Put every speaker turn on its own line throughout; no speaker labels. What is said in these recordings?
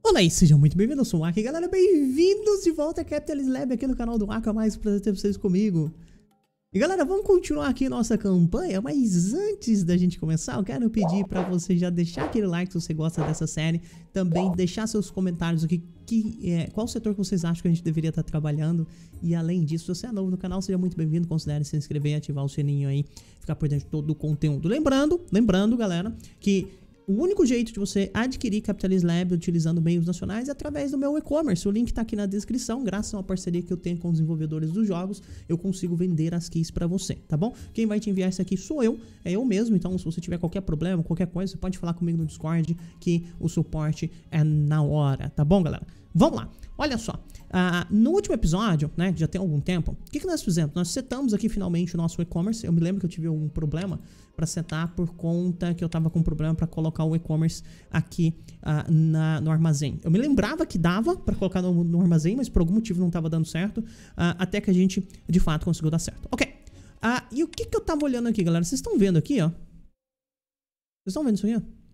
Olá e sejam muito bem-vindos, eu sou o Aka, galera, bem-vindos de volta a Capitalist Lab aqui no canal do Aka, mais prazer ter vocês comigo. E galera, vamos continuar aqui nossa campanha, mas antes da gente começar, eu quero pedir pra você já deixar aquele like se você gosta dessa série, também deixar seus comentários aqui, qual setor que vocês acham que a gente deveria estar trabalhando, e além disso, se você é novo no canal, seja muito bem-vindo, considere se inscrever e ativar o sininho aí, ficar por dentro de todo o conteúdo. Lembrando galera, que o único jeito de você adquirir Capitalist Lab utilizando meios nacionais é através do meu e-commerce. O link tá aqui na descrição. Graças a uma parceria que eu tenho com os desenvolvedores dos jogos, eu consigo vender as keys pra você, tá bom? Quem vai te enviar isso aqui sou eu, é eu mesmo. Então, se você tiver qualquer problema, qualquer coisa, você pode falar comigo no Discord, que o suporte é na hora, tá bom, galera? Vamos lá, olha só. No último episódio, né, que já tem algum tempo, o que nós fizemos? Nós setamos aqui finalmente o nosso e-commerce. Eu me lembro que eu tive algum problema para setar por conta que eu tava com um problema para colocar o e-commerce aqui no armazém. Eu me lembrava que dava para colocar no armazém, mas por algum motivo não tava dando certo, até que a gente de fato conseguiu dar certo. Ok. E o que eu tava olhando aqui, galera? Vocês estão vendo aqui, ó? Vocês estão vendo isso aqui, ó?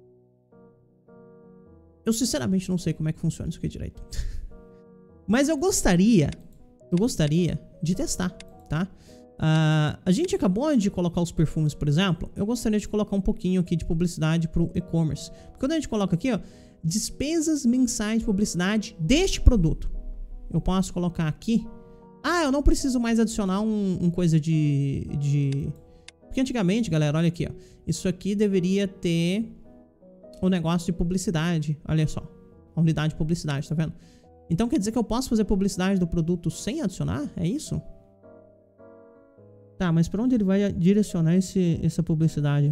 Eu sinceramente não sei como é que funciona isso aqui direito. Mas eu gostaria de testar, tá? A gente acabou de colocar os perfumes, por exemplo. Eu gostaria de colocar um pouquinho aqui de publicidade pro e-commerce. Quando a gente coloca aqui, ó, despesas mensais de publicidade deste produto, eu posso colocar aqui. Eu não preciso mais adicionar um coisa Porque antigamente, galera, olha aqui, ó. Isso aqui deveria ter o negócio de publicidade. Olha só, a unidade de publicidade, tá vendo? Então quer dizer que eu posso fazer publicidade do produto sem adicionar? É isso? Tá, mas pra onde ele vai direcionar essa publicidade?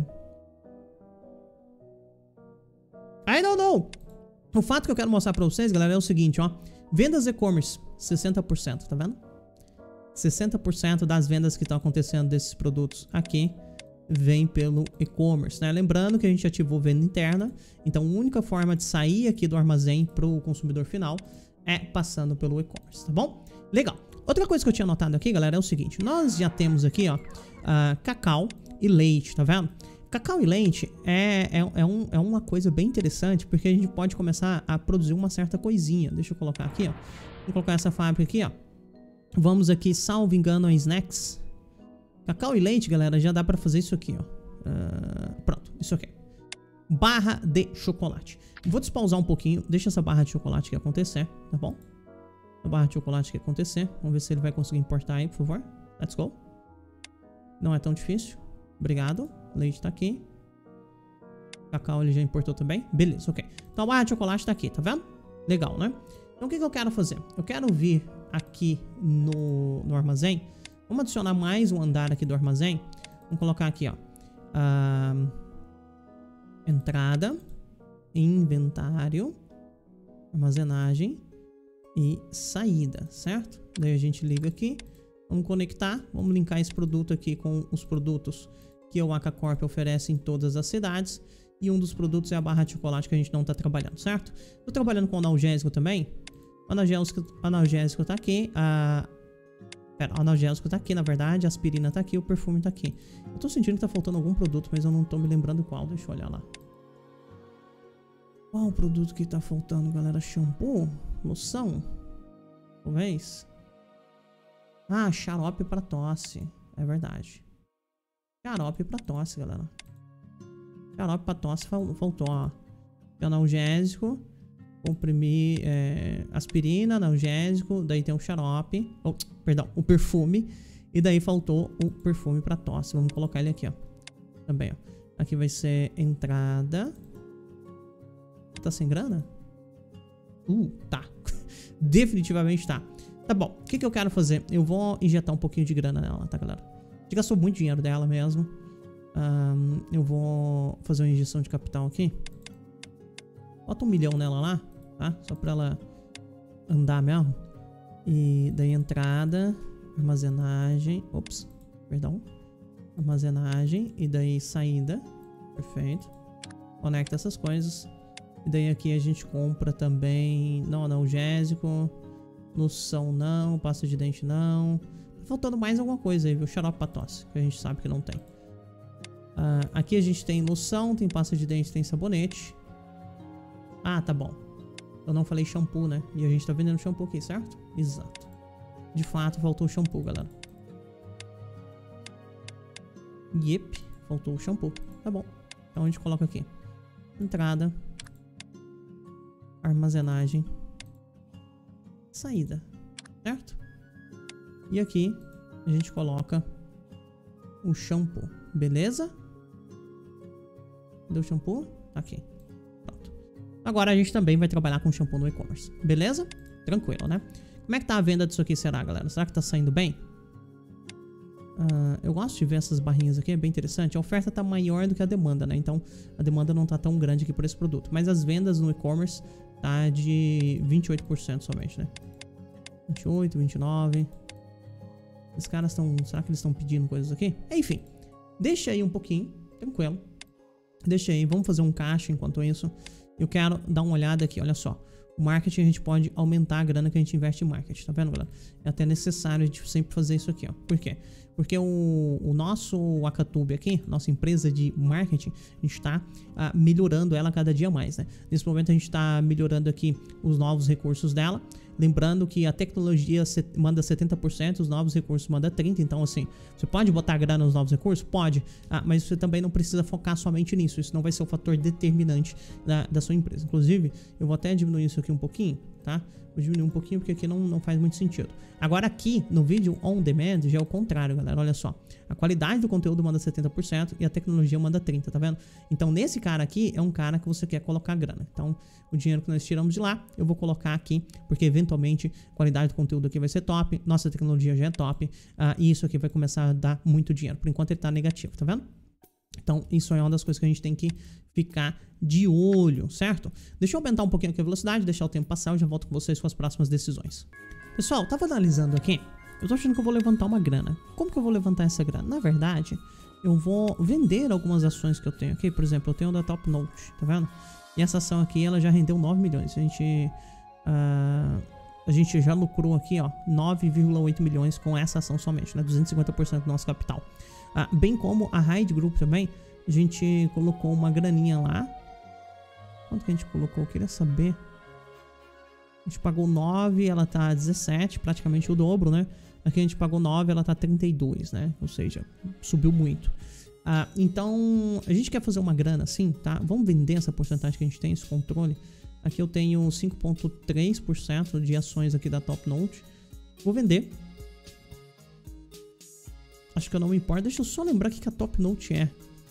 I don't know! O fato que eu quero mostrar pra vocês, galera, é o seguinte, ó. Vendas e-commerce, 60%, tá vendo? 60% das vendas que estão acontecendo desses produtos aqui vem pelo e-commerce, né? Lembrando que a gente ativou venda interna, então a única forma de sair aqui do armazém pro consumidor final é passando pelo e-commerce, tá bom? Legal. Outra coisa que eu tinha notado aqui, galera, é o seguinte. Nós já temos aqui, ó, cacau e leite, tá vendo? Cacau e leite é uma coisa bem interessante, porque a gente pode começar a produzir uma certa coisinha. Deixa eu colocar aqui, ó. Vou colocar essa fábrica aqui, ó. Vamos aqui, salvo engano, a snacks. Cacau e leite, galera, já dá pra fazer isso aqui, ó. Pronto, isso aqui. Barra de chocolate. Vou despausar um pouquinho, deixa essa barra de chocolate aqui acontecer, tá bom? A barra de chocolate aqui acontecer. Vamos ver se ele vai conseguir importar aí, por favor. Let's go. Não é tão difícil. Obrigado. Leite tá aqui. Cacau ele já importou também. Beleza, ok. Então a barra de chocolate tá aqui, tá vendo? Legal, né? Então o que eu quero fazer? Eu quero vir aqui no armazém. Vamos adicionar mais um andar aqui do armazém. Vamos colocar aqui, ó. Entrada, inventário, armazenagem e saída, certo? Daí a gente liga aqui. Vamos conectar. Vamos linkar esse produto aqui com os produtos que o Aka Corp oferece em todas as cidades. E um dos produtos é a barra de chocolate que a gente não está trabalhando, certo? Estou trabalhando com analgésico também. O analgésico tá aqui. O analgésico tá aqui, na verdade. A aspirina tá aqui, o perfume tá aqui. Eu tô sentindo que tá faltando algum produto, mas eu não tô me lembrando qual. Deixa eu olhar lá. Qual o produto que tá faltando, galera? Shampoo? Loção? Talvez? Xarope pra tosse. É verdade. Xarope pra tosse, galera. Xarope pra tosse faltou, ó. Analgésico. Comprimir aspirina, analgésico. Daí tem o xarope. Perdão, o perfume. E daí faltou o perfume pra tosse. Vamos colocar ele aqui, ó. Também, ó. Aqui vai ser entrada. Tá sem grana? Tá. Definitivamente tá. Tá bom. O que eu quero fazer? Eu vou injetar um pouquinho de grana nela, tá, galera? A gente gastou muito dinheiro dela mesmo. Eu vou fazer uma injeção de capital aqui. Bota 1 milhão nela lá, tá? Só pra ela andar mesmo. E daí entrada, armazenagem. Ops, perdão. Armazenagem e daí saída. Perfeito. Conecta essas coisas. E daí aqui a gente compra também. Não, analgésico. Loção não. Pasta de dente não. Tá faltando mais alguma coisa aí, viu? Xarope pra tosse, que a gente sabe que não tem. Aqui a gente tem loção, tem pasta de dente, tem sabonete. Ah, tá bom. Eu não falei shampoo, né? E a gente tá vendendo shampoo aqui, certo? Exato. De fato, faltou o shampoo, galera. Yep, faltou o shampoo. Tá bom. Então a gente coloca aqui. Entrada. Armazenagem. Saída. Certo? E aqui a gente coloca o shampoo. Beleza? Deu shampoo? Tá aqui. Pronto. Agora a gente também vai trabalhar com shampoo no e-commerce. Beleza? Tranquilo, né? Como é que tá a venda disso aqui, será, galera? Será que tá saindo bem? Eu gosto de ver essas barrinhas aqui, é bem interessante. A oferta tá maior do que a demanda, né? Então a demanda não tá tão grande aqui por esse produto. Mas as vendas no e-commerce tá de 28% somente, né? 28, 29. Os caras estão... Será que eles estão pedindo coisas aqui? Enfim, deixa aí um pouquinho, tranquilo. Deixa aí, vamos fazer um caixa enquanto isso. Eu quero dar uma olhada aqui, olha só. O marketing a gente pode aumentar a grana que a gente investe em marketing, tá vendo, galera? É até necessário a gente sempre fazer isso aqui, ó. Por quê? Porque o nosso Akatube aqui, nossa empresa de marketing, a gente tá melhorando ela cada dia mais, né? Nesse momento a gente tá melhorando aqui os novos recursos dela. Lembrando que a tecnologia manda 70%, os novos recursos manda 30%. Então, assim, você pode botar grana nos novos recursos? Pode. Mas você também não precisa focar somente nisso. Isso não vai ser o fator determinante da sua empresa. Inclusive, eu vou até diminuir isso aqui um pouquinho, tá? Vou diminuir um pouquinho porque aqui não faz muito sentido. Agora aqui, no vídeo on demand, já é o contrário, galera. Olha só. A qualidade do conteúdo manda 70% e a tecnologia manda 30%, tá vendo? Então, nesse cara aqui, é um cara que você quer colocar grana. Então, o dinheiro que nós tiramos de lá, eu vou colocar aqui, porque eventualmente a qualidade do conteúdo aqui vai ser top, nossa tecnologia já é top, e isso aqui vai começar a dar muito dinheiro. Por enquanto ele tá negativo, tá vendo? Então, isso é uma das coisas que a gente tem que ficar de olho, certo? Deixa eu aumentar um pouquinho aqui a velocidade, deixar o tempo passar, eu já volto com vocês com as próximas decisões. Pessoal, tava analisando aqui, eu tô achando que eu vou levantar uma grana. Como que eu vou levantar essa grana? Na verdade, eu vou vender algumas ações que eu tenho aqui. Por exemplo, eu tenho da Top Note, tá vendo? E essa ação aqui, ela já rendeu 9 milhões. A gente já lucrou aqui, ó, 9,8 milhões com essa ação somente, né? 250% do nosso capital. Bem como a Hyde Group também, a gente colocou uma graninha lá. Quanto que a gente colocou? Eu queria saber. A gente pagou 9, ela tá 17, praticamente o dobro, né? Aqui a gente pagou 9, ela tá 32, né? Ou seja, subiu muito. Então, a gente quer fazer uma grana assim, tá? Vamos vender essa porcentagem que a gente tem, esse controle. Aqui eu tenho 5,3% de ações aqui da Top Note. Vou vender. Acho que eu não me importo. Deixa eu só lembrar o que a Top Note é.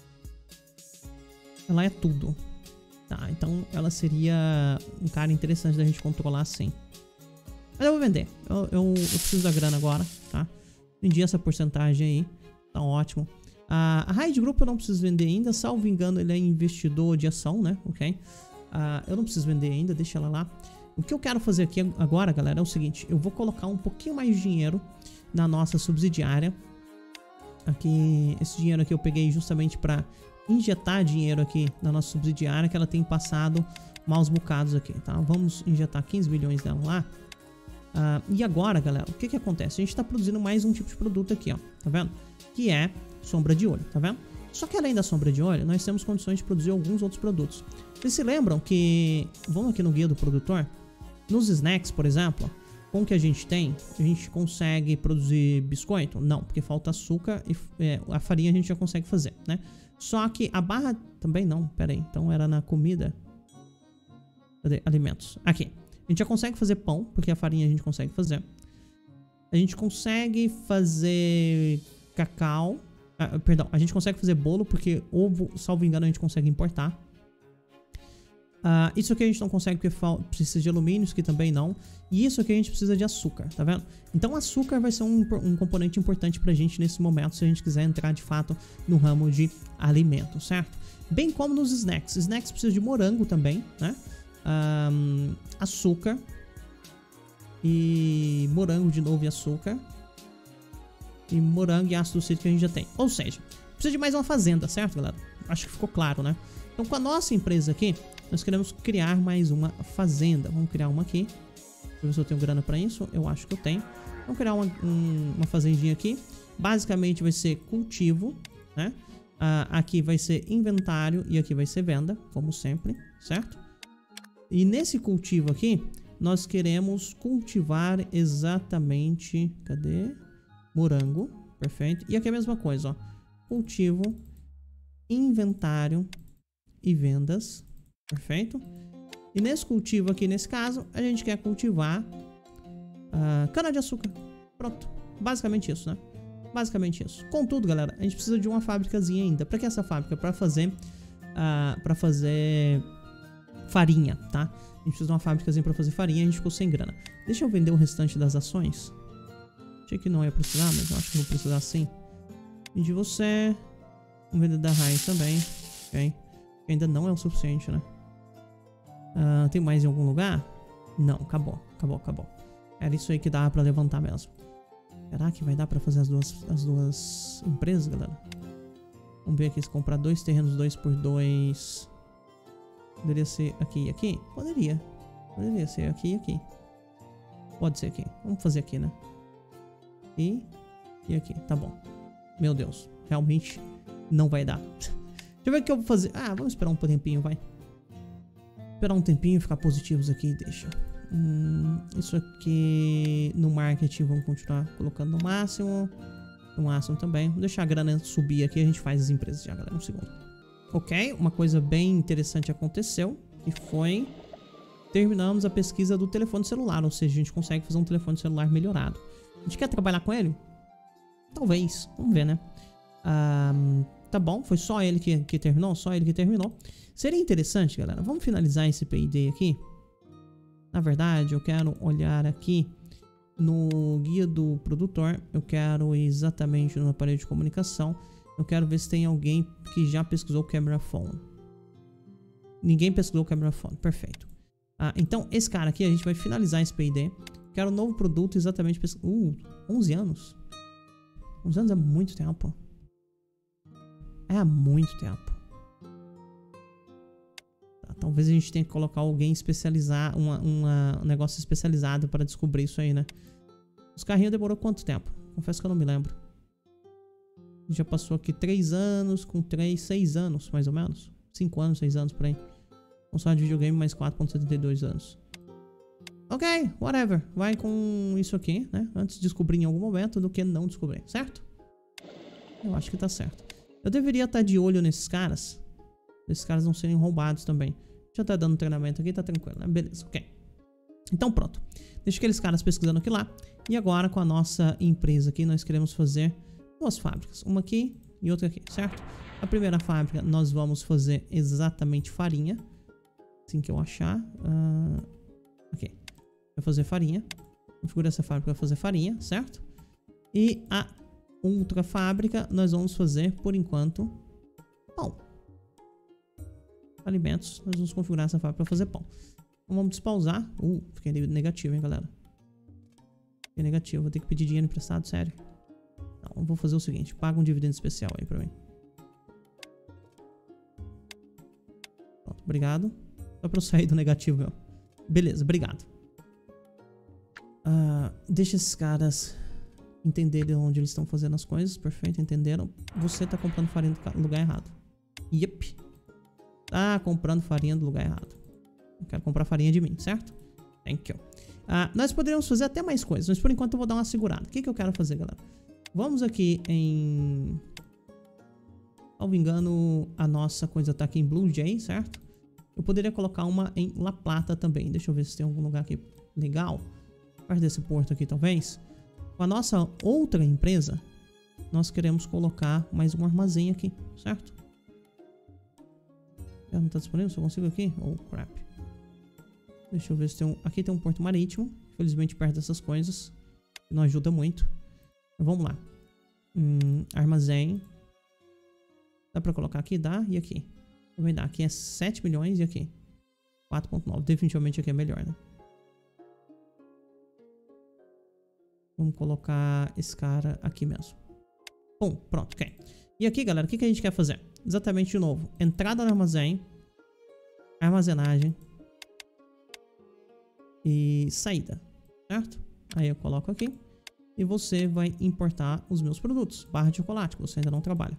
Ela é tudo. Tá, então ela seria um cara interessante da gente controlar assim. Mas eu vou vender. Eu preciso da grana agora, tá? Vendi essa porcentagem aí. Tá ótimo. A Hyde Group eu não preciso vender ainda. Salvo engano, ele é investidor de ação, né? Ok? Eu não preciso vender ainda, deixa ela lá. O que eu quero fazer aqui agora, galera, é o seguinte. Eu vou colocar um pouquinho mais de dinheiro na nossa subsidiária. Aqui, esse dinheiro aqui eu peguei justamente para injetar dinheiro aqui na nossa subsidiária, que ela tem passado maus bocados aqui, tá? Vamos injetar 15 milhões dela lá. E agora, galera, o que que acontece? A gente tá produzindo mais um tipo de produto aqui, ó, tá vendo? Que é sombra de olho, tá vendo? Só que além da sombra de olho, nós temos condições de produzir alguns outros produtos. Vocês se lembram que, vamos aqui no guia do produtor, nos snacks, por exemplo, com o que a gente tem, a gente consegue produzir biscoito? Não, porque falta açúcar e a farinha a gente já consegue fazer, né? Só que a barra também não, pera aí, então era na comida. Cadê? Alimentos. Aqui. A gente já consegue fazer pão, porque a farinha a gente consegue fazer. A gente consegue fazer cacau. Perdão, a gente consegue fazer bolo, porque ovo, salvo engano, a gente consegue importar. Isso aqui a gente não consegue porque precisa de alumínio, isso aqui também não. E isso aqui a gente precisa de açúcar, tá vendo? Então açúcar vai ser um componente importante pra gente nesse momento, se a gente quiser entrar de fato no ramo de alimentos, certo? Bem como nos snacks. Snacks precisa de morango também, né? Açúcar. E morango de novo e açúcar. E morango e ácido cítrico que a gente já tem. Ou seja, precisa de mais uma fazenda, certo, galera? Acho que ficou claro, né? Então com a nossa empresa aqui, nós queremos criar mais uma fazenda. Vamos criar uma aqui. Deixa eu ver se eu tenho grana pra isso. Eu acho que eu tenho. Vamos criar uma fazendinha aqui. Basicamente vai ser cultivo, né? Aqui vai ser inventário e aqui vai ser venda, como sempre, certo? E nesse cultivo aqui, nós queremos cultivar exatamente... Cadê? Morango. Perfeito. E aqui é a mesma coisa, ó. Cultivo, inventário e vendas. Perfeito. E nesse cultivo aqui, nesse caso, a gente quer cultivar cana-de-açúcar. Pronto. Basicamente isso, né? Basicamente isso. Contudo, galera, a gente precisa de uma fábricazinha ainda. Pra que essa fábrica? Pra fazer farinha, tá? A gente precisa de uma fábricazinha pra fazer farinha. A gente ficou sem grana. Deixa eu vender o restante das ações. Achei que não ia precisar, mas eu acho que vou precisar sim. E de você. Vamos vender da Raiz também. Ok. Ainda não é o suficiente, né? Tem mais em algum lugar? Não, acabou. Era isso aí que dava pra levantar mesmo. Será que vai dar pra fazer as duas empresas, galera? Vamos ver aqui, se comprar 2 terrenos 2x2. Poderia ser aqui e aqui? Poderia ser aqui e aqui. Pode ser aqui. Vamos fazer aqui, né? E aqui, tá bom. Meu Deus, realmente não vai dar. Deixa eu ver o que eu vou fazer. Vamos esperar um tempinho, vai. Esperar um tempinho, ficar positivos aqui, deixa. Isso aqui no marketing vamos continuar colocando no máximo. No máximo também. Vou deixar a grana subir aqui, a gente faz as empresas já, galera, um segundo. Ok, uma coisa bem interessante aconteceu, que foi... Terminamos a pesquisa do telefone celular, ou seja, a gente consegue fazer um telefone celular melhorado. A gente quer trabalhar com ele? Talvez, vamos ver, né? Tá bom, foi só ele que terminou, Seria interessante, galera, vamos finalizar esse Payday aqui. Na verdade, eu quero olhar aqui no guia do produtor. Eu quero ir exatamente no aparelho de comunicação. Eu quero ver se tem alguém que já pesquisou o camera phone. Ninguém pesquisou o camera phone, perfeito. Então, esse cara aqui, a gente vai finalizar esse Payday. Quero um novo produto exatamente... 11 anos. 11 anos é muito tempo. É muito tempo. Talvez a gente tenha que colocar alguém especializado, um negócio especializado para descobrir isso aí, né? Os carrinhos demorou quanto tempo? Confesso que eu não me lembro. Já passou aqui 3 anos, com 6 anos, mais ou menos. 5 anos, 6 anos, por aí. Console de videogame, mais 4,72 anos. Ok, whatever. Vai com isso aqui, né? Antes de descobrir em algum momento do que não descobrir, certo? Eu acho que tá certo. Eu deveria estar de olho nesses caras. Esses caras não serem roubados também. Já tá dando treinamento aqui, tá tranquilo, né? Beleza, ok. Então pronto. Deixa aqueles caras pesquisando aqui lá. E agora com a nossa empresa aqui, nós queremos fazer 2 fábricas. Uma aqui e outra aqui, certo? A primeira fábrica nós vamos fazer exatamente farinha. Assim que eu achar. Ok. Vai fazer farinha. Configura essa fábrica para fazer farinha, certo? E a outra fábrica nós vamos fazer, por enquanto, pão. Alimentos, nós vamos configurar essa fábrica para fazer pão. Então vamos despausar. Fiquei negativo, hein, galera. Fiquei negativo, vou ter que pedir dinheiro emprestado, sério. Não, vou fazer o seguinte, paga um dividendo especial aí pra mim. Pronto, obrigado. Só pra eu sair do negativo, meu. Beleza, obrigado. Deixa esses caras entenderem onde eles estão fazendo as coisas. Perfeito, entenderam? Você tá comprando farinha do lugar errado. Yep. Tá comprando farinha do lugar errado. Eu quero comprar farinha de mim, certo? Thank you. Nós poderíamos fazer até mais coisas, mas por enquanto eu vou dar uma segurada. O que eu quero fazer, galera? Vamos aqui em... Salvo engano, a nossa coisa tá aqui em Blue Jay, certo? Eu poderia colocar uma em La Plata também. Deixa eu ver se tem algum lugar aqui legal. Perto desse porto aqui, talvez. Com a nossa outra empresa, nós queremos colocar mais um armazém aqui, certo? Não tá disponível? Se eu consigo aqui? Oh, crap. Deixa eu ver se tem um... Aqui tem um porto marítimo. Infelizmente, perto dessas coisas. Não ajuda muito. Então, vamos lá. Armazém. Dá pra colocar aqui? Dá. E aqui? Também dá. Aqui é 7 milhões e aqui 4,9. Definitivamente aqui é melhor, né? Vamos colocar esse cara aqui mesmo. Bom, pronto, ok. E aqui, galera, o que a gente quer fazer? Exatamente de novo. Entrada no armazém. Armazenagem. E saída. Certo? Aí eu coloco aqui. E você vai importar os meus produtos. Barra de chocolate, que você ainda não trabalha.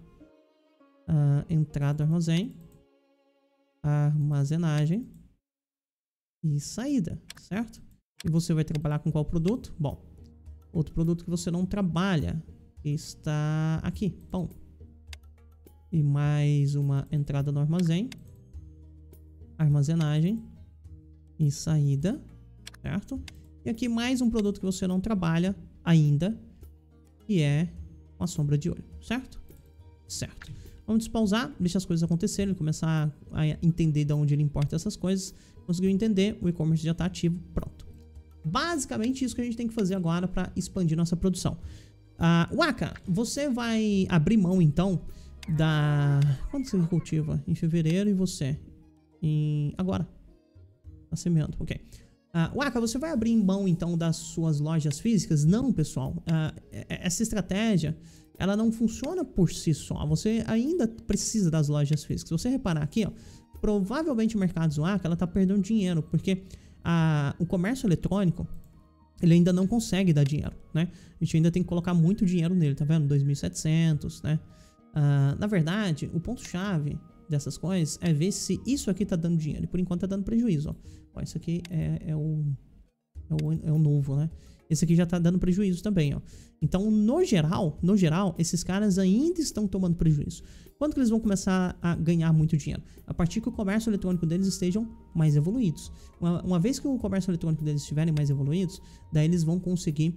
Entrada do armazém. Armazenagem. e saída, certo? E você vai trabalhar com qual produto? Bom, outro produto que você não trabalha está aqui, pão. E mais uma entrada no armazém, armazenagem e saída, certo? E aqui mais um produto que você não trabalha ainda, que é uma sombra de olho, certo? Certo. Vamos despausar, deixar as coisas acontecerem, começar a entender de onde ele importa essas coisas. Conseguiu entender, o e-commerce já está ativo, pronto. Basicamente isso que a gente tem que fazer agora para expandir nossa produção. Waka, você vai abrir mão então da... Quando você cultiva? Em fevereiro e você? Agora. Tá semeando, ok. Waka, você vai abrir mão então das suas lojas físicas? Não, pessoal. Essa estratégia, ela não funciona por si só. Você ainda precisa das lojas físicas. Se você reparar aqui, ó, provavelmente o Mercado Waka, ela tá perdendo dinheiro, porque o comércio eletrônico, ele ainda não consegue dar dinheiro, né? A gente ainda tem que colocar muito dinheiro nele, tá vendo? 2.700, né? Na verdade, o ponto-chave dessas coisas é ver se isso aqui tá dando dinheiro. E por enquanto tá dando prejuízo, ó. Isso aqui é o novo, né? Esse aqui já tá dando prejuízo também, ó. Então, no geral, esses caras ainda estão tomando prejuízo. Quando que eles vão começar a ganhar muito dinheiro? A partir que o comércio eletrônico deles estejam mais evoluídos. Uma vez que o comércio eletrônico deles estiverem mais evoluídos, daí eles vão conseguir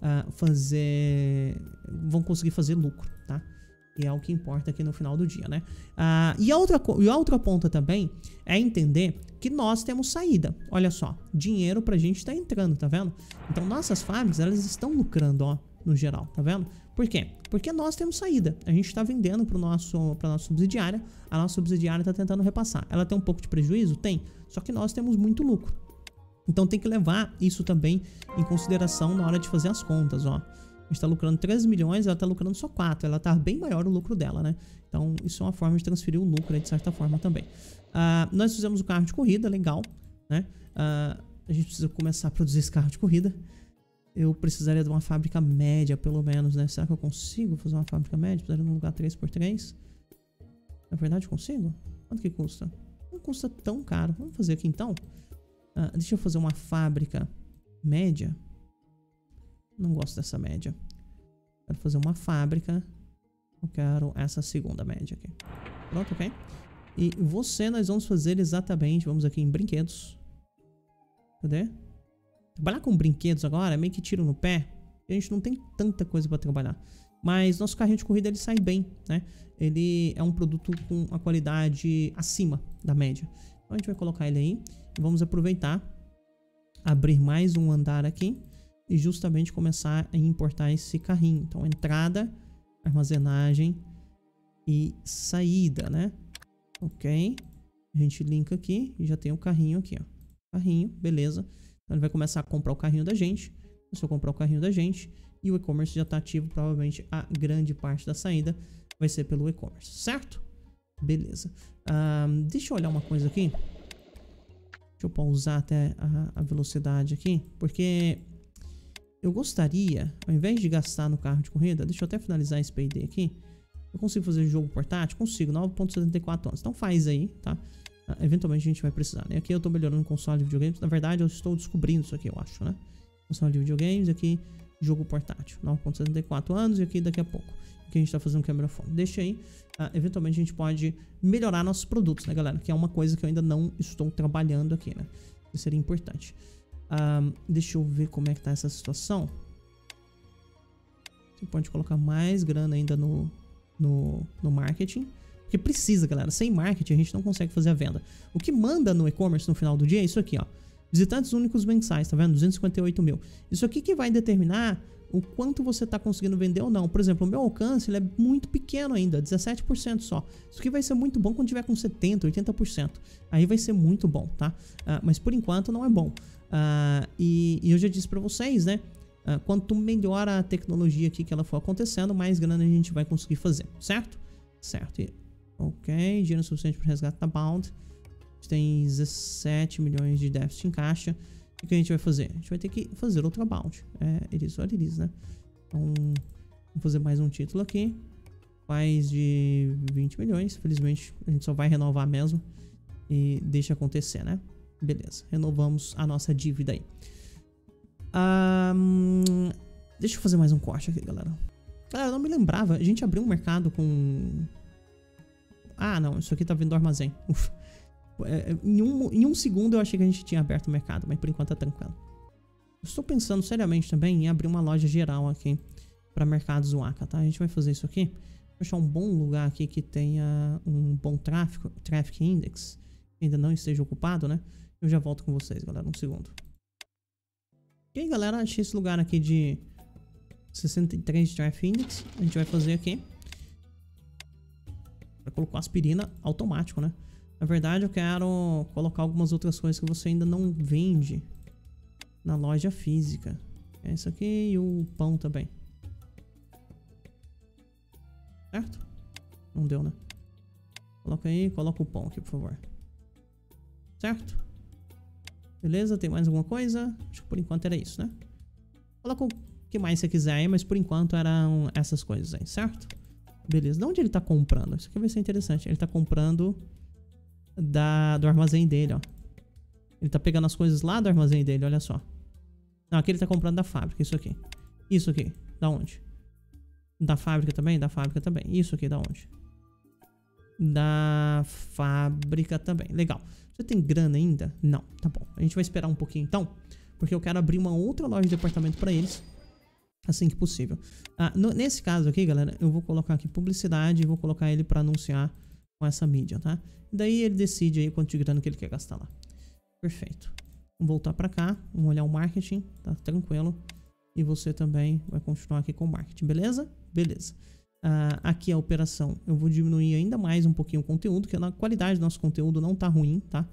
fazer lucro, tá? E é o que importa aqui no final do dia, né? E a outra ponta também é entender que nós temos saída. Olha só, dinheiro pra gente tá entrando, tá vendo? Então nossas fábricas, elas estão lucrando, ó, no geral, tá vendo? Por quê? Porque nós temos saída. A gente tá vendendo pra nossa subsidiária, a nossa subsidiária tá tentando repassar. Ela tem um pouco de prejuízo? Tem. Só que nós temos muito lucro. Então tem que levar isso também em consideração na hora de fazer as contas, ó. A gente tá lucrando 13 milhões, ela tá lucrando só 4. Ela tá bem maior o lucro dela, né? Então, isso é uma forma de transferir o lucro aí, de certa forma também. Nós fizemos o carro de corrida, legal, né? A gente precisa começar a produzir esse carro de corrida. Eu precisaria de uma fábrica média, pelo menos, né? Será que eu consigo fazer uma fábrica média? Precisaria de um lugar 3x3. Na verdade, consigo? Quanto que custa? Não custa tão caro. Vamos fazer aqui, então. Deixa eu fazer uma fábrica média. Não gosto dessa média. Quero fazer uma fábrica. Eu quero essa segunda média aqui. Pronto, ok? E você, nós vamos fazer exatamente... Vamos aqui em brinquedos. Cadê? Trabalhar com brinquedos agora é meio que tiro no pé. A gente não tem tanta coisa pra trabalhar. Mas nosso carrinho de corrida, ele sai bem, né? Ele é um produto com a qualidade acima da média. Então a gente vai colocar ele aí. E vamos aproveitar. Abrir mais um andar aqui. E justamente começar a importar esse carrinho. Então, entrada, armazenagem e saída, né? Ok. A gente linka aqui e já tem o carrinho aqui, ó. Carrinho, beleza. Então, ele vai começar a comprar o carrinho da gente. Começou a comprar o carrinho da gente. E o e-commerce já está ativo. Provavelmente a grande parte da saída vai ser pelo e-commerce, certo? Beleza. Deixa eu olhar uma coisa aqui. Deixa eu pausar até a velocidade aqui. Porque... eu gostaria, ao invés de gastar no carro de corrida, deixa eu até finalizar esse Payday aqui. Eu consigo fazer jogo portátil? Consigo, 9.74 anos. Então faz aí, tá? Eventualmente a gente vai precisar, né? Aqui eu tô melhorando o console de videogames. Na verdade, eu estou descobrindo isso aqui, eu acho, né? Console de videogames, aqui, jogo portátil. 9.74 anos e aqui daqui a pouco. Aqui a gente tá fazendo câmera phone. Deixa aí. Eventualmente a gente pode melhorar nossos produtos, né, galera? Que é uma coisa que eu ainda não estou trabalhando aqui, né? Isso seria importante. Deixa eu ver como é que tá essa situação. Você pode colocar mais grana ainda no marketing. Porque precisa, galera. Sem marketing a gente não consegue fazer a venda. O que manda no e-commerce no final do dia é isso aqui, ó. Visitantes únicos mensais, tá vendo? 258 mil. Isso aqui que vai determinar o quanto você tá conseguindo vender ou não. Por exemplo, o meu alcance ele é muito pequeno ainda, 17% só. Isso aqui vai ser muito bom quando tiver com 70%, 80%. Aí vai ser muito bom, tá? Mas por enquanto não é bom. E eu já disse pra vocês, né? Quanto melhor a tecnologia aqui que ela for acontecendo, mais grana a gente vai conseguir fazer, certo? Certo. Ok, dinheiro suficiente para resgate da Bound. A gente tem 17 milhões de déficit em caixa. O que a gente vai fazer? A gente vai ter que fazer outra Bound. Iris, olha Iris, né? Então, vamos fazer mais um título aqui. Faz de 20 milhões. Felizmente, a gente só vai renovar mesmo. E deixa acontecer, né? Beleza, renovamos a nossa dívida aí. Deixa eu fazer mais um corte aqui, galera. Galera, eu não me lembrava. A gente abriu um mercado com... Ah, não. Isso aqui tá vindo do armazém. Ufa. Em um segundo eu achei que a gente tinha aberto o mercado, mas por enquanto tá tranquilo. Eu estou pensando seriamente também em abrir uma loja geral aqui para mercados Waka, tá? A gente vai fazer isso aqui. Vou achar um bom lugar aqui que tenha um bom Traffic Index. Que ainda não esteja ocupado, né? Eu já volto com vocês, galera. Um segundo. E aí, galera, achei esse lugar aqui de 63 de Traffic Index. A gente vai fazer aqui. Vai colocar aspirina automático, né? Na verdade, eu quero colocar algumas outras coisas que você ainda não vende na loja física. É isso aqui e o pão também. Certo? Não deu, né? Coloca aí, coloca o pão aqui, por favor. Certo? Beleza? Tem mais alguma coisa? Acho que por enquanto era isso, né? Coloca o que mais você quiser aí, mas por enquanto eram essas coisas aí, certo? Beleza. De onde ele tá comprando? Isso aqui vai ser interessante. Ele tá comprando do armazém dele, ó. Ele tá pegando as coisas lá do armazém dele, olha só. Não, aqui ele tá comprando da fábrica, isso aqui. Isso aqui, da onde? Da fábrica também? Da fábrica também. Isso aqui, da onde? Da fábrica também. Legal. Você tem grana ainda? Não, tá bom. A gente vai esperar um pouquinho então, porque eu quero abrir uma outra loja de departamento pra eles assim que possível. Nesse caso aqui, galera, eu vou colocar aqui publicidade e vou colocar ele pra anunciar com essa mídia, tá? E daí ele decide aí quanto de grana que ele quer gastar lá. Perfeito. Vamos voltar pra cá, vamos olhar o marketing, tá tranquilo. E você também vai continuar aqui com o marketing, beleza? Beleza. Aqui a operação, eu vou diminuir ainda mais um pouquinho o conteúdo, que a qualidade do nosso conteúdo não tá ruim, tá?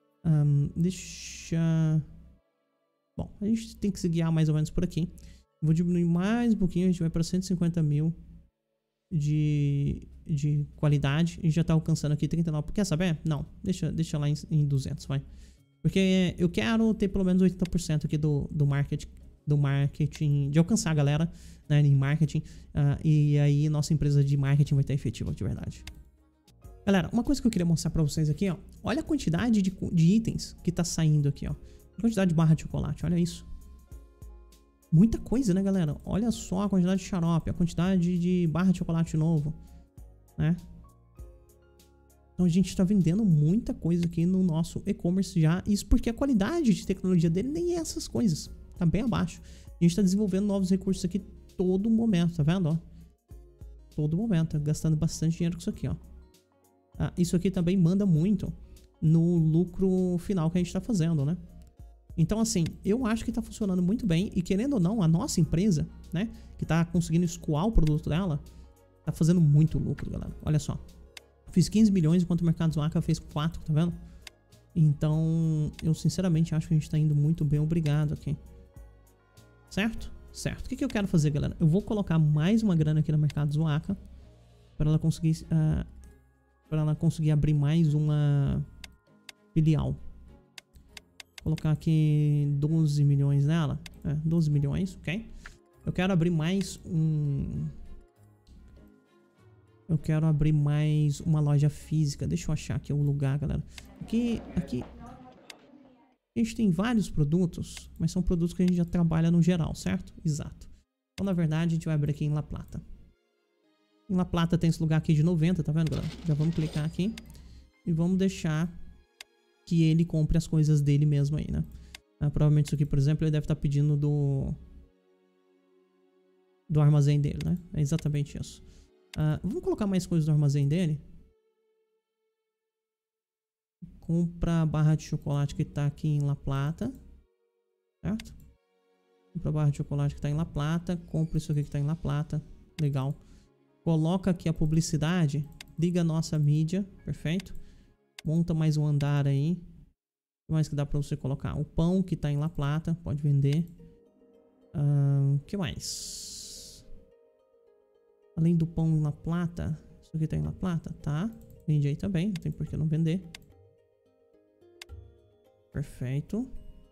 Bom, a gente tem que se guiar mais ou menos por aqui. Vou diminuir mais um pouquinho, a gente vai para 150 mil de qualidade. A gente já tá alcançando aqui 39. Quer saber? Não, deixa lá em 200, vai. Porque eu quero ter pelo menos 80% aqui do marketing, de alcançar a galera, né, em marketing. E aí nossa empresa de marketing vai estar efetiva de verdade. Galera, uma coisa que eu queria mostrar pra vocês aqui, ó. Olha a quantidade de itens que tá saindo aqui, ó. A quantidade de barra de chocolate, olha isso. Muita coisa, né, galera? Olha só a quantidade de xarope, a quantidade de barra de chocolate novo, né? Então a gente tá vendendo muita coisa aqui no nosso e-commerce já. Isso porque a qualidade de tecnologia dele nem é essas coisas. Tá bem abaixo. A gente tá desenvolvendo novos recursos aqui todo momento, tá vendo, ó? Todo momento, tá gastando bastante dinheiro com isso aqui, ó. Isso aqui também manda muito no lucro final que a gente tá fazendo, né? Então, assim, eu acho que tá funcionando muito bem. E querendo ou não, a nossa empresa, né, que tá conseguindo escoar o produto dela, tá fazendo muito lucro, galera. Olha só. Fiz 15 milhões enquanto o Mercados Waka fez 4, tá vendo? Então, eu sinceramente acho que a gente tá indo muito bem, obrigado aqui. Certo? Certo. O que eu quero fazer, galera? Eu vou colocar mais uma grana aqui no Mercados Waka para ela conseguir abrir mais uma filial. Vou colocar aqui 12 milhões nela. 12 milhões, ok? Eu quero abrir mais Eu quero abrir mais uma loja física. Deixa eu achar aqui o lugar, galera. Aqui a gente tem vários produtos, mas são produtos que a gente já trabalha no geral, certo? Exato. Então, na verdade, a gente vai abrir aqui em La Plata. Em La Plata tem esse lugar aqui de 90, tá vendo, galera? Já vamos clicar aqui e vamos deixar que ele compre as coisas dele mesmo aí, né? Provavelmente isso aqui, por exemplo, ele deve estar pedindo do armazém dele, né? É exatamente isso. Vamos colocar mais coisas do armazém dele. Compra a barra de chocolate que tá aqui em La Plata, certo? Compra a barra de chocolate que tá em La Plata. Compra isso aqui que tá em La Plata. Legal. Coloca aqui a publicidade. Liga a nossa mídia. Perfeito. Monta mais um andar aí. O que mais que dá pra você colocar? O pão que tá em La Plata. Pode vender. O que mais? Além do pão em La Plata. Isso aqui tá em La Plata? Tá. Vende aí também. Não tem por que não vender. Perfeito.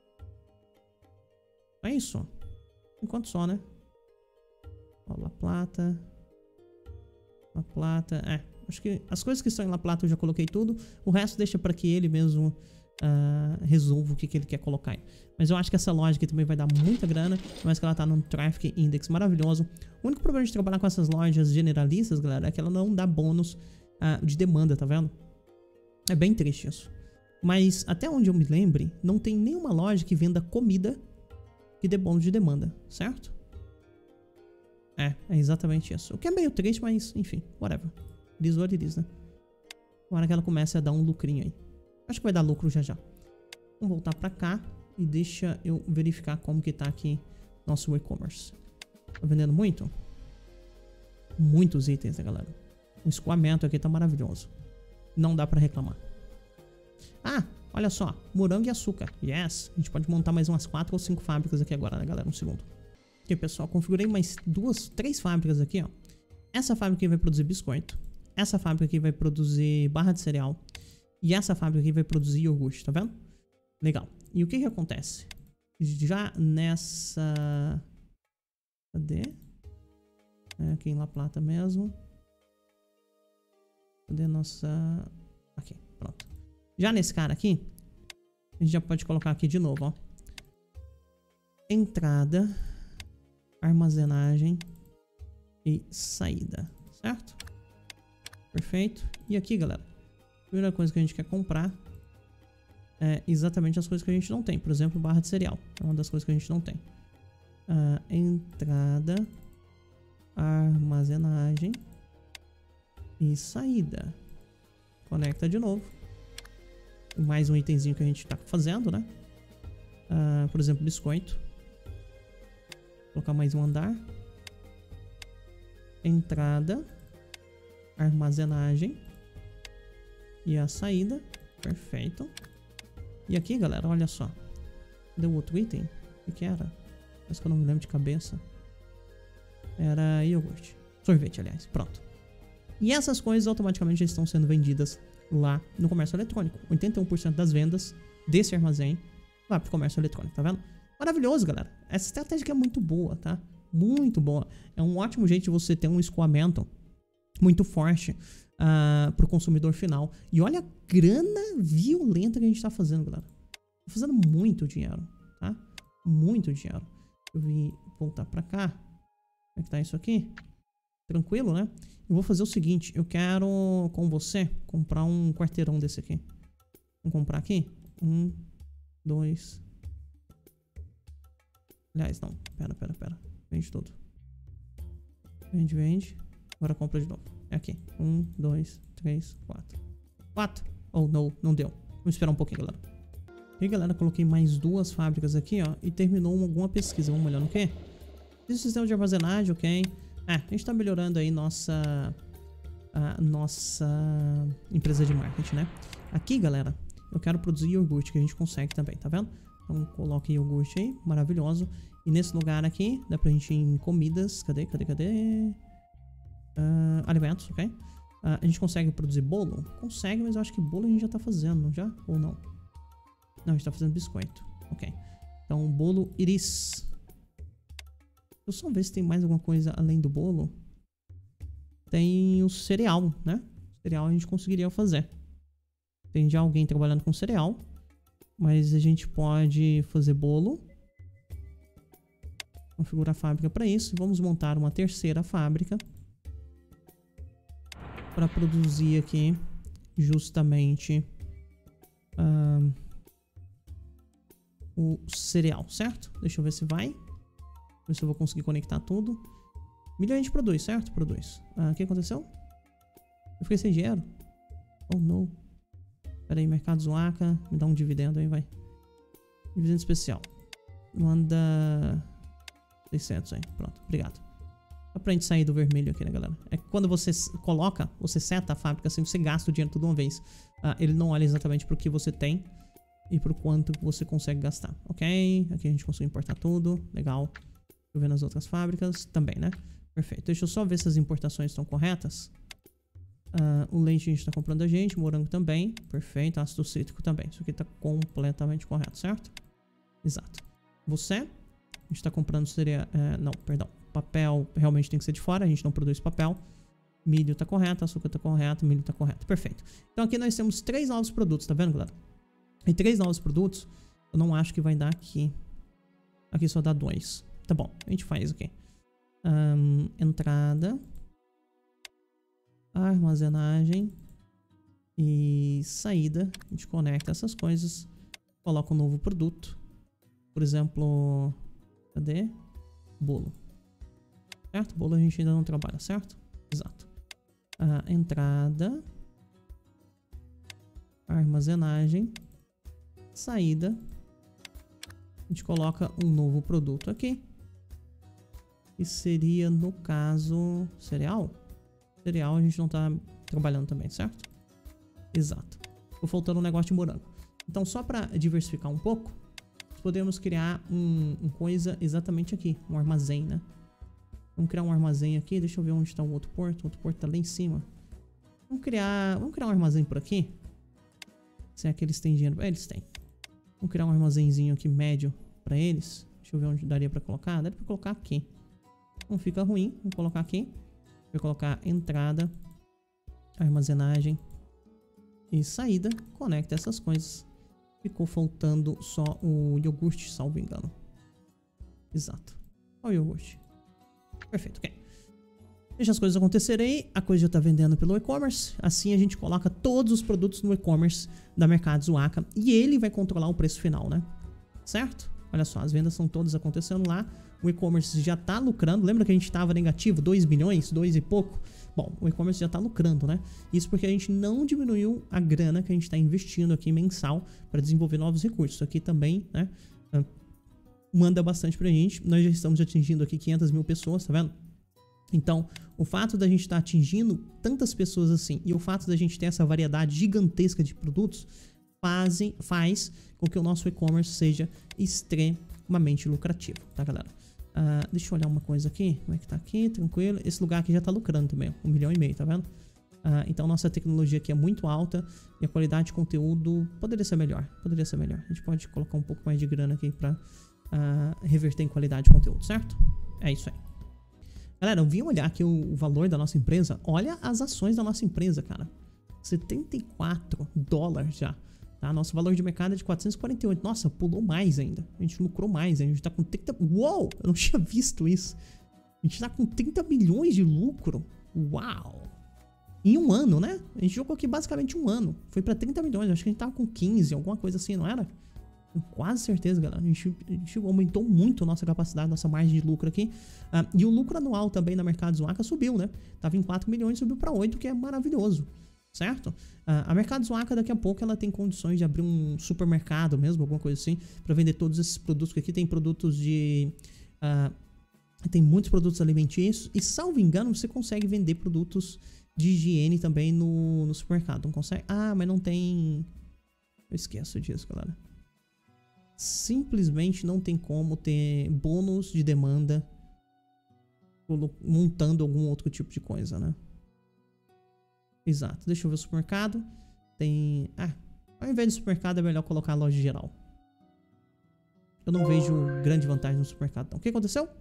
É isso. Enquanto só, né? Ó, La Plata. La Plata. Acho que as coisas que estão em La Plata eu já coloquei tudo. O resto deixa para que ele mesmo resolva o que ele quer colocar aí. Mas eu acho que essa loja aqui também vai dar muita grana, mas que ela tá num Traffic Index maravilhoso. O único problema de trabalhar com essas lojas generalistas, galera, é que ela não dá bônus de demanda, tá vendo? É bem triste isso. Mas até onde eu me lembre, não tem nenhuma loja que venda comida que dê bônus de demanda, certo? É exatamente isso. O que é meio triste, mas enfim, whatever. It is what it is, né? Agora que ela começa a dar um lucrinho aí. Acho que vai dar lucro já já. Vamos voltar pra cá e deixa eu verificar como que tá aqui nosso e-commerce. Tá vendendo muito? Muitos itens, né, galera? O escoamento aqui tá maravilhoso. Não dá pra reclamar. Ah, olha só. Morango e açúcar. Yes. A gente pode montar mais umas 4 ou 5 fábricas aqui agora, né, galera? Um segundo. Aqui, pessoal. Configurei mais 3 fábricas aqui, ó. Essa fábrica aqui vai produzir biscoito. Essa fábrica aqui vai produzir barra de cereal. E essa fábrica aqui vai produzir iogurte, tá vendo? Legal. E o que que acontece? Já nessa... Cadê? Aqui em La Plata mesmo. Cadê a nossa... Aqui, pronto. Já nesse cara aqui, a gente já pode colocar aqui de novo, ó. Entrada, armazenagem e saída, certo? Perfeito. E aqui, galera, a primeira coisa que a gente quer comprar é exatamente as coisas que a gente não tem. Por exemplo, barra de cereal. É uma das coisas que a gente não tem. Entrada, armazenagem e saída. Conecta de novo. Mais um itemzinho que a gente tá fazendo, né? Por exemplo, biscoito. Vou colocar mais um andar. Entrada, armazenagem e a saída. Perfeito. E aqui, galera, olha só. Deu outro item? O que era? Parece que eu não me lembro de cabeça. Era iogurte. Sorvete, aliás. Pronto. E essas coisas automaticamente já estão sendo vendidas lá no comércio eletrônico. 81% das vendas desse armazém vai pro comércio eletrônico, tá vendo? Maravilhoso, galera. Essa estratégia é muito boa, tá? Muito boa. É um ótimo jeito de você ter um escoamento muito forte pro consumidor final. E olha a grana violenta que a gente tá fazendo, galera. Tá fazendo muito dinheiro, tá? Muito dinheiro. Eu vim voltar pra cá. Como é que tá isso aqui? Tranquilo, né? Eu vou fazer o seguinte. Eu quero, com você, comprar um quarteirão desse aqui. Vamos comprar aqui? 1, 2... Aliás, não. Pera. Vende tudo. Vende. Agora compra de novo. É aqui. 1, 2, 3, 4. 4. Oh, não deu. Vamos esperar um pouquinho, galera. E aí, galera, coloquei mais 2 fábricas aqui, ó. E terminou alguma pesquisa. Vamos olhar no quê? Esse sistema de armazenagem, ok. A gente tá melhorando aí nossa empresa de marketing, né? Aqui, galera, eu quero produzir iogurte, que a gente consegue também, tá vendo? Então, coloque iogurte aí, maravilhoso. E nesse lugar aqui, dá pra gente ir em comidas. Cadê? Alimentos, ok? A gente consegue produzir bolo? Consegue, mas eu acho que bolo a gente já tá fazendo, não já? Ou não? Não, a gente tá fazendo biscoito. Ok. Então, bolo iris. Deixa eu só ver se tem mais alguma coisa além do bolo. Tem o cereal, né? O cereal a gente conseguiria fazer. Tem já alguém trabalhando com cereal. Mas a gente pode fazer bolo. Configurar a fábrica para isso. Vamos montar uma terceira fábrica. Para produzir aqui justamente o cereal, certo? Deixa eu ver se vai. Ver se eu vou conseguir conectar tudo. Milho a gente produz, certo? Produz. O que aconteceu? Eu fiquei sem dinheiro. Oh, não. Pera aí, Mercado Zoaca. Me dá um dividendo aí, vai. Dividendo especial. Manda 600 aí. Pronto, obrigado. Só pra gente sair do vermelho aqui, né, galera? É que quando você coloca, você seta a fábrica assim, você gasta o dinheiro tudo de uma vez. Ele não olha exatamente pro que você tem e pro quanto você consegue gastar. Ok? Aqui a gente conseguiu importar tudo. Legal. Deixa eu ver nas outras fábricas. Também, né? Perfeito. Deixa eu só ver se as importações estão corretas. O leite a gente tá comprando a gente. Morango também. Perfeito. Ácido cítrico também. Isso aqui tá completamente correto, certo? Exato. Você? A gente tá comprando seria... não, perdão. Papel realmente tem que ser de fora. A gente não produz papel. Milho tá correto. Açúcar tá correto. Milho tá correto. Perfeito. Então aqui nós temos 3 novos produtos. Tá vendo, galera? Em 3 novos produtos, eu não acho que vai dar aqui. Aqui só dá 2. Tá bom, a gente faz aqui. Entrada. Armazenagem. E saída. A gente conecta essas coisas. Coloca um novo produto. Por exemplo... Cadê? Bolo. Certo? Bolo a gente ainda não trabalha, certo? Exato. Entrada. Armazenagem. Saída. A gente coloca um novo produto aqui. E seria, no caso, cereal. Cereal a gente não tá trabalhando também, certo? Exato. Ficou faltando um negócio de morango. Então, só para diversificar um pouco, podemos criar um coisa exatamente aqui. Um armazém, né? Vamos criar um armazém aqui. Deixa eu ver onde está o outro porto. O outro porto tá lá em cima. Vamos criar um armazém por aqui. Se é que eles têm dinheiro. Eles têm. Vamos criar um armazenzinho aqui médio para eles. Deixa eu ver onde daria para colocar. Daria para colocar aqui. Não fica ruim. Vamos colocar aqui. Vou colocar entrada, armazenagem e saída. Conecta essas coisas. Ficou faltando só o iogurte, salvo engano. Exato. Olha o iogurte. Perfeito, ok. Deixa as coisas acontecerem. A coisa já está vendendo pelo e-commerce. Assim a gente coloca todos os produtos no e-commerce da Mercados Waka. E ele vai controlar o preço final, né? Certo? Olha só, as vendas estão todas acontecendo lá. O e-commerce já está lucrando. Lembra que a gente estava negativo? 2 bilhões? 2 e pouco? Bom, o e-commerce já está lucrando, né? Isso porque a gente não diminuiu a grana que a gente está investindo aqui mensal para desenvolver novos recursos. Isso aqui também, né? Manda bastante pra gente. Nós já estamos atingindo aqui 500 mil pessoas, tá vendo? Então, o fato da gente estar atingindo tantas pessoas assim e o fato da gente ter essa variedade gigantesca de produtos faz com que o nosso e-commerce seja extremamente lucrativo, tá, galera? Deixa eu olhar uma coisa aqui. Como é que tá aqui? Tranquilo. Esse lugar aqui já tá lucrando também, 1,5 milhão, tá vendo? Então, nossa tecnologia aqui é muito alta e a qualidade de conteúdo poderia ser melhor. Poderia ser melhor. A gente pode colocar um pouco mais de grana aqui pra reverter em qualidade de conteúdo, certo? É isso aí. Galera, eu vim olhar aqui o valor da nossa empresa. Olha as ações da nossa empresa, cara. $74 já. Tá? Nosso valor de mercado é de 448. Nossa, pulou mais ainda. A gente lucrou mais. A gente tá com 30... Uou! Eu não tinha visto isso. A gente tá com 30 milhões de lucro. Uau! Em um ano, né? A gente jogou aqui basicamente um ano. Foi pra 30 milhões. Acho que a gente tava com 15, alguma coisa assim, não era? Com quase certeza, galera. A gente aumentou muito a nossa capacidade, nossa margem de lucro aqui. E o lucro anual também na Mercados Waka subiu, né? Tava em 4 milhões, subiu pra 8, que é maravilhoso. Certo? A Mercados Waka daqui a pouco ela tem condições de abrir um supermercado mesmo, alguma coisa assim, para vender todos esses produtos, que aqui tem produtos de... tem muitos produtos alimentícios e, salvo engano, você consegue vender produtos de higiene também no supermercado. Não consegue? Mas não tem... Eu esqueço disso, galera. Simplesmente não tem como ter bônus de demanda montando algum outro tipo de coisa, né? Exato. Deixa eu ver o supermercado. Tem... ao invés do supermercado é melhor colocar a loja geral. Eu não vejo grande vantagem no supermercado, então. O que aconteceu?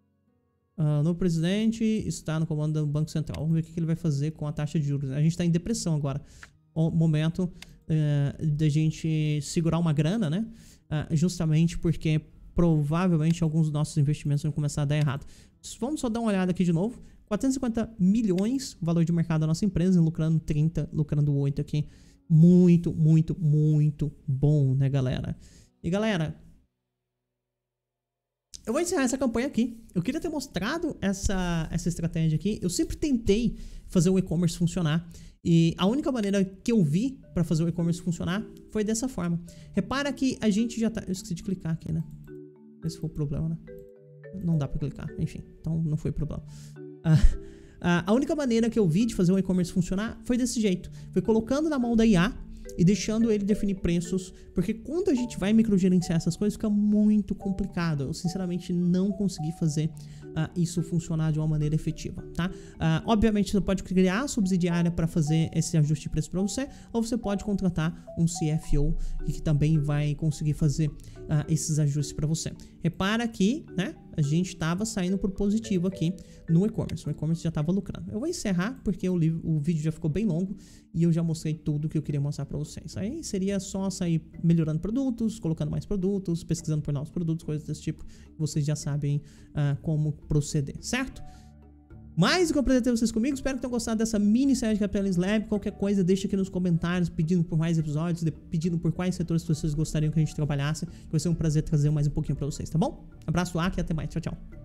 O novo presidente está no comando do Banco Central. Vamos ver o que ele vai fazer com a taxa de juros. A gente está em depressão agora. O momento da gente segurar uma grana, né? Justamente porque provavelmente alguns dos nossos investimentos vão começar a dar errado. Vamos só dar uma olhada aqui de novo. 450 milhões o valor de mercado da nossa empresa, lucrando 30, lucrando 8 aqui. Muito, muito, muito bom, né, galera? E, galera, eu vou encerrar essa campanha aqui. Eu queria ter mostrado essa estratégia aqui. Eu sempre tentei fazer o e-commerce funcionar. E a única maneira que eu vi para fazer o e-commerce funcionar foi dessa forma. Repara que a gente já tá... Eu esqueci de clicar aqui, né? Esse foi o problema, né? Não dá para clicar. Enfim, então não foi problema. A única maneira que eu vi de fazer o e-commerce funcionar foi desse jeito. Foi colocando na mão da IA e deixando ele definir preços. Porque quando a gente vai microgerenciar essas coisas, fica muito complicado. Eu, sinceramente, não consegui fazer isso funcionar de uma maneira efetiva, tá? Obviamente, você pode criar a subsidiária para fazer esse ajuste de preço para você, ou você pode contratar um CFO que também vai conseguir fazer esses ajustes para você. Repara que, né? a gente tava saindo por positivo aqui no e-commerce. O e-commerce já tava lucrando. Eu vou encerrar porque o vídeo já ficou bem longo e eu já mostrei tudo que eu queria mostrar para vocês. Aí seria só sair melhorando produtos, colocando mais produtos, pesquisando por novos produtos, coisas desse tipo. Vocês já sabem como proceder, certo? Mais do que eu apresentei vocês comigo, espero que tenham gostado dessa mini série de Capitalism Lab. Qualquer coisa, deixa aqui nos comentários pedindo por mais episódios, pedindo por quais setores vocês gostariam que a gente trabalhasse. Vai ser um prazer trazer mais um pouquinho pra vocês, tá bom? Abraço lá e até mais. Tchau, tchau.